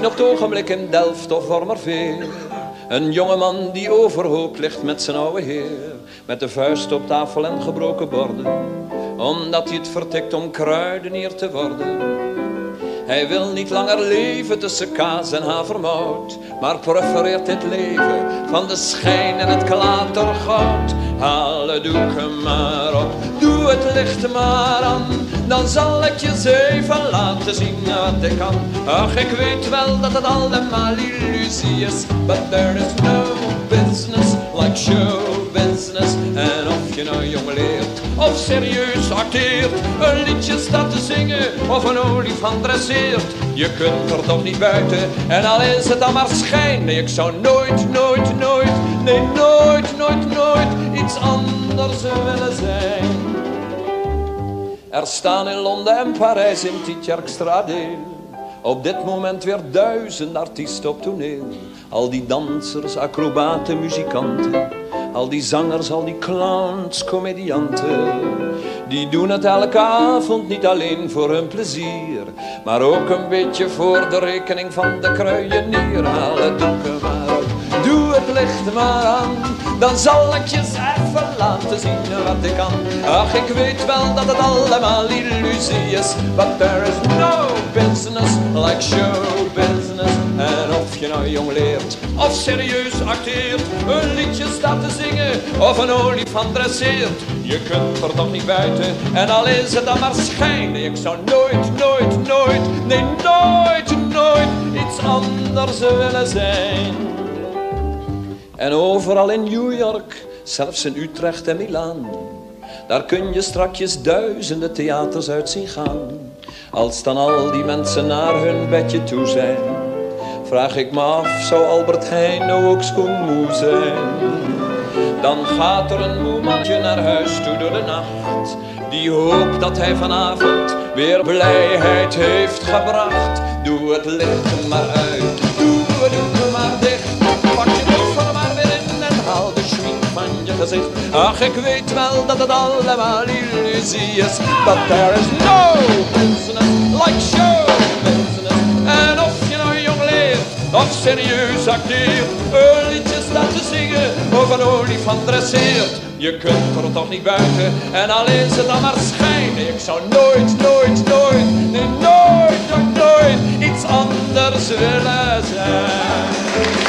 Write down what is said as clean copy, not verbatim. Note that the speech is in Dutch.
Op het ogenblik in Delft of Wormerveer, een jongeman die overhoop ligt met zijn oude heer, met de vuist op tafel en gebroken borden, omdat hij het vertikt om kruidenier te worden. Hij wil niet langer leven tussen kaas en havermout, maar prefereert dit leven van de schijn en het klatergoud. Haal de doeken maar op, doe het licht maar aan, dan zal ik je eens even laten zien wat ik kan. Ach, ik weet wel dat het allemaal illusie is, but there is no business like show business. En of je nou jong leert of serieus acteert, een liedje staat te zingen of een olifant dresseert, je kunt er toch niet buiten en al is het dan maar schijn. Nee, ik zou nooit, nooit, nooit, nee nooit, nooit, nooit iets anders willen zijn. Er staan in Londen en Parijs in Tietjerkstraatdeel op dit moment weer 1000 artiesten op toneel. Al die dansers, acrobaten, muzikanten, al die zangers, al die clowns, comedianten, die doen het elke avond niet alleen voor hun plezier, maar ook een beetje voor de rekening van de kruienier. Haal het doeken maar op, doe het licht maar aan, dan zal ik je eens even laten zien wat ik kan. Ach, ik weet wel dat het allemaal illusie is, but there is no business like show business. En of je nou jong leert of serieus acteert, een liedje staat te zingen of een olifant dresseert, je kunt er toch niet buiten en al is het dan maar schijn. Ik zou nooit, nooit, nooit, nee nooit, nooit iets anders willen zijn. En overal in New York, zelfs in Utrecht en Milaan, daar kun je strakjes duizenden theaters uit zien gaan. Als dan al die mensen naar hun bedje toe zijn, vraag ik me af, zou Albert Heijn nou ook schoenmoe zijn? Dan gaat er een moe mandje naar huis toe door de nacht, die hoopt dat hij vanavond weer blijheid heeft gebracht. Doe het licht maar uit, doe het maar dicht, pak je koffer maar weer in en haal de schmink van je gezicht. Ach, ik weet wel dat het allemaal illusie is, but there is no business like show business. En of je nou jong leert of serieus acteert, een liedje staat te zingen of een olifant dresseert, je kunt er toch niet buiten en al is het dan maar schijn. Ik zou nooit, nooit, nooit, nee nooit, nooit, nooit iets anders willen zijn.